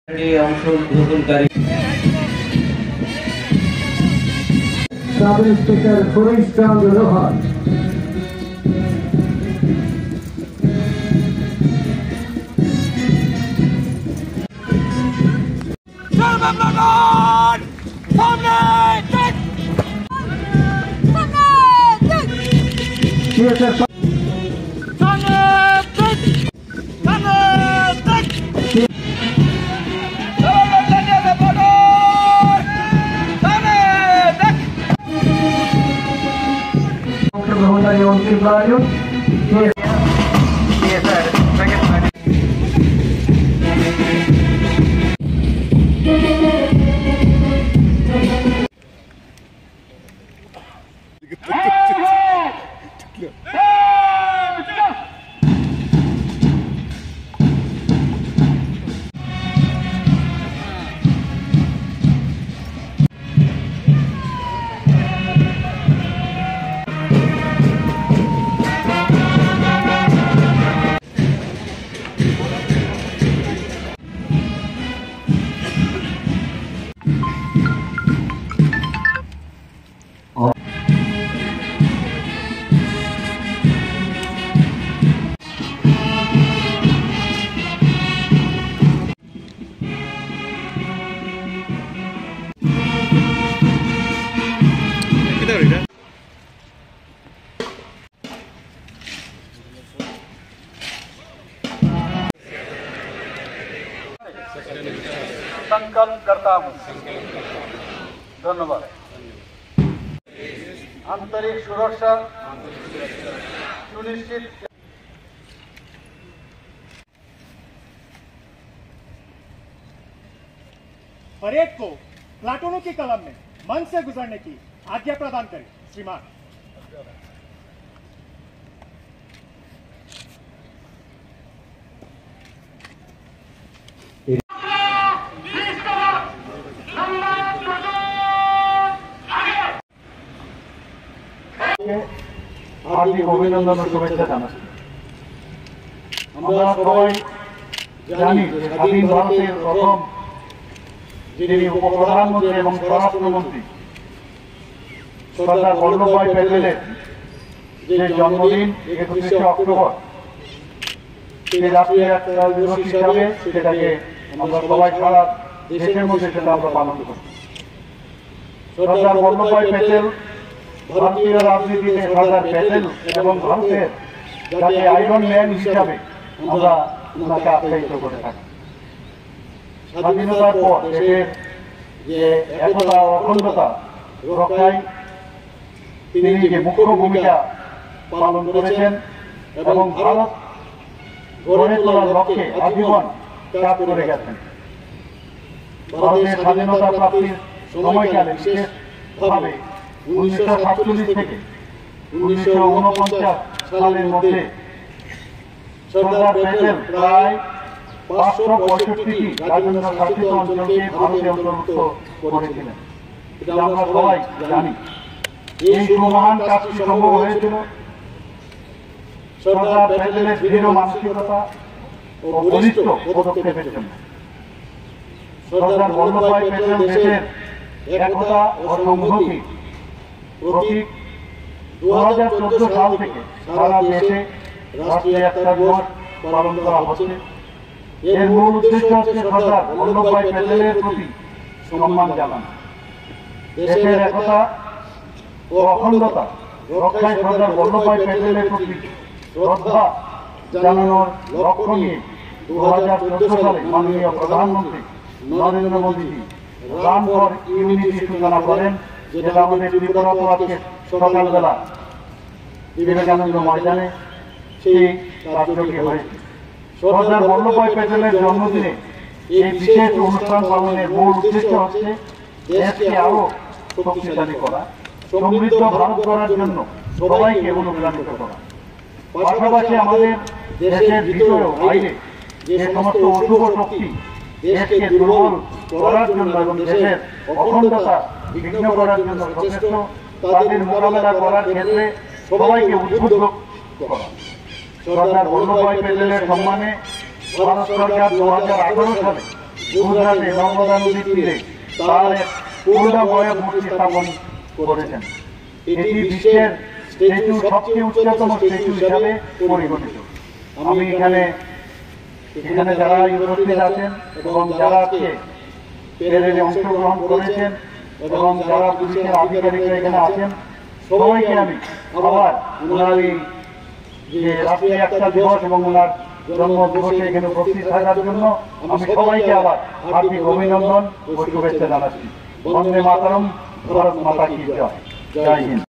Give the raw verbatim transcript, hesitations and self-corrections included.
অংশগ্রহণকারী sub inspector Farid Chandra Rohan, অংশগ্রহণকারী অন্তিম প্রায়োজন संकल्प करता हूँ। धन्यवाद। आंतरिक सुरक्षा सुनिश्चित। परेड को प्लाटूनों की कलम में मन से गुजरने की आज्ञा प्रदान करें श्रीमान। हार्दिक अभिनंदन और शुभेच्छा জানাচ্ছি। আমরা সবাই জানি যে স্বাধীন ভারতের প্রথম যিনি উপপ্রধানমন্ত্রী এবং স্বরাষ্ট্রমন্ত্রী সর্দার বল্লভভাই প্যাটেলের যে জন্মদিন একত্রিশে অক্টোবর, সেই রাষ্ট্রীয় একতা দিবস হিসাবে সেটাকে আমরা সবাই সারা দেশের মধ্যে সেটা আমরা পালন করি। সর্দার বল্লভভাই প্যাটেল ভারতীয় রাজনীতিতে সর্দার প্যাটেল এবং ভারতের যাতে আয়রন ম্যান হিসাবে আমরা ওনাকে আখ্যায়িত করে থাকি। স্বাধীনতার পর দেশের যে একতা অখণ্ডতা রক্ষায় তিনি যে মুখ্য ভূমিকা পালন করেছেন এবং ভারত গড়ে তোলার লক্ষ্যে আজীবন কাজ করে গেছেন। ভারতের স্বাধীনতা প্রাপ্তির সময়কালে বিশেষভাবে উনিশশো সাতচল্লিশ থেকে উনিশশো উনপঞ্চাশ সালের মধ্যে সর্দার প্যাটেল প্রায় পাঁচশো পঁয়ষট্টিটি রাজেন্দ্র শাসিত অঞ্চলকে ভারতে অন্তর্ভুক্ত করেছিলেন। এটা আমরা সবাই জানি। এই সুমহান কাজটি সম্ভব হয়েছিল সর্দার প্যাটেলের দৃঢ় মানসিকতা ও বলিষ্ঠ পদক্ষেপের জন্য। সর্দার বল্লভভাই প্যাটেল দেশের একতা ও সংহতি প্রতীক। দু হাজার চোদ্দ সাল থেকে সারা দেশে রাষ্ট্রীয় একতা দিবস পালন করা হচ্ছে। এর মূল উদ্দেশ্য হচ্ছে সর্দার বল্লভভাই প্যাটেলের প্রতি সম্মান জানানো, দেশের একতা ও অখণ্ডতা রক্ষায় সর্দার বল্লভভাই প্যাটেলের প্রতি শ্রদ্ধা জানানোর লক্ষ্য নিয়ে দু হাজার চোদ্দ সালে মাননীয় প্রধানমন্ত্রী Narendra Modi run for unity সূচনা করেন, যেটা আমাদের ত্রিপুরাতে আজকে সকালবেলা বিবেকানন্দ ময়দানে সেই কার্যটি হয়েছে। সর্দার বল্লভভাই প্যাটেলের জন্মদিনে এই বিশেষ অনুষ্ঠান পালনের মূল উদ্দেশ্য হচ্ছে দেশকে আরো শক্তিশালী করা, সমৃদ্ধ ভারত গড়ার জন্য সবাইকে অনুপ্রাণিত করা। পাশাপাশি আমাদের দেশের ভিতরেও বাইরে যে সমস্ত অশুভ শক্তি দেশকে দুর্বল করার জন্য এবং দেশের অখণ্ডতা বিঘ্ন করার জন্য সচেষ্ট, তাদের মোকাবেলা করার ক্ষেত্রে সবাইকে উদ্বুদ্ধ করা। সর্দার বল্লভভাই প্যাটেলের সম্মানে ভারত সরকার দু হাজার আঠারো সালে গুজরাটে নর্মদা নদীর তীরে তার এক পূর্ণাবয় মূর্তি স্থাপন করেছেন। এটি বিশ্বের স্ট্যাচু সবচেয়ে উচ্চতম স্ট্যাচু হিসাবে পরিগণিত। আমি এখানে এখানে যারা উপস্থিত আছেন এবং যারা আজকে প্যারেডে অংশগ্রহণ করেছেন এবং যারা পুলিশের আধিকারিকরা এখানে আছেন, সবাইকে আমি আবার ওনার এই যে রাষ্ট্রীয় একতা দিবস এবং ওনার জন্ম দিবসে এখানে উপস্থিত থাকার জন্য আমি সবাইকে আবার হার্দিক অভিনন্দন ও শুভেচ্ছা জানাচ্ছি। বন্দে মাতরম, ভারত মাতা কি জয়। জয় হিন্দ।